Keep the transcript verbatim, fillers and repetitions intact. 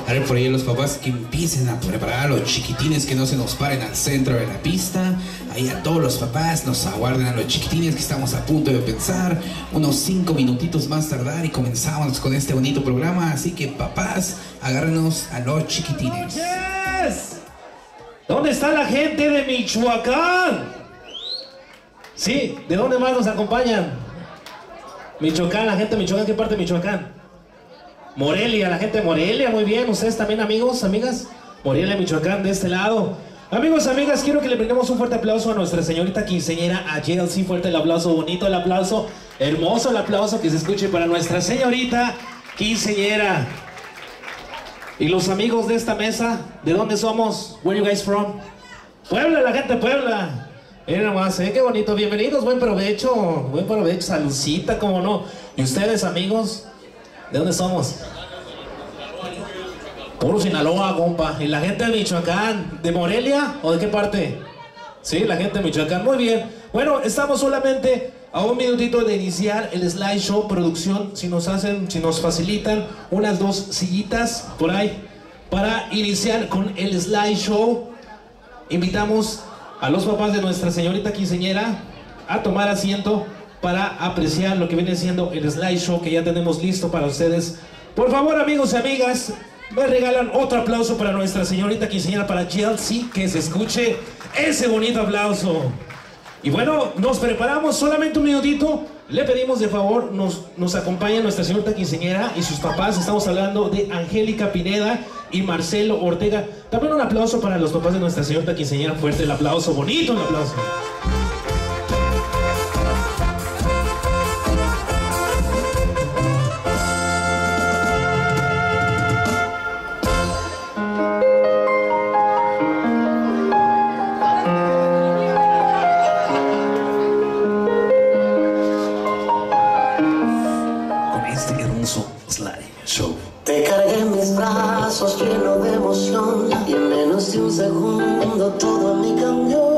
A ver, por ahí los papás que empiecen a preparar a los chiquitines, que no se nos paren al centro de la pista. Ahí a todos los papás nos aguarden a los chiquitines, que estamos a punto de pensar. Unos cinco minutitos más tardar y comenzamos con este bonito programa. Así que papás, agárrenos a los chiquitines. ¡Yes! ¿Dónde está la gente de Michoacán? Sí, ¿de dónde más nos acompañan? Michoacán, la gente de Michoacán, ¿qué parte de Michoacán? Morelia, la gente de Morelia, muy bien. Ustedes también, amigos, amigas. Morelia, Michoacán, de este lado. Amigos, amigas, quiero que le brindemos un fuerte aplauso a nuestra señorita quinceañera, a Yeltsin. Fuerte el aplauso, bonito el aplauso, hermoso el aplauso que se escuche para nuestra señorita quinceañera. Y los amigos de esta mesa, ¿de dónde somos? Where you guys from? Puebla, la gente de Puebla. Miren nomás, ¿eh? Qué bonito. Bienvenidos, buen provecho. Buen provecho, saludcita, cómo no. ¿Y ustedes, amigos? ¿De dónde somos? Puro Sinaloa, compa. ¿Y la gente de Michoacán? ¿De Morelia o de qué parte? Sí, la gente de Michoacán. Muy bien. Bueno, estamos solamente a un minutito de iniciar el slideshow. Producción, si nos hacen, si nos facilitan unas dos sillitas por ahí para iniciar con el slideshow. Invitamos a los papás de nuestra señorita quinceañera a tomar asiento para apreciar lo que viene siendo el slideshow que ya tenemos listo para ustedes. Por favor, amigos y amigas, me regalan otro aplauso para nuestra señorita quinceañera, para Chelsea, que se escuche ese bonito aplauso. Y bueno, nos preparamos solamente un minutito. Le pedimos de favor, nos, nos acompaña nuestra señorita quinceañera y sus papás. Estamos hablando de Angélica Pineda y Marcelo Ortega. También un aplauso para los papás de nuestra señorita quinceañera. Fuerte el aplauso, bonito el aplauso. Te cargué en mis brazos lleno de emoción y en menos de un segundo todo a mí cambió.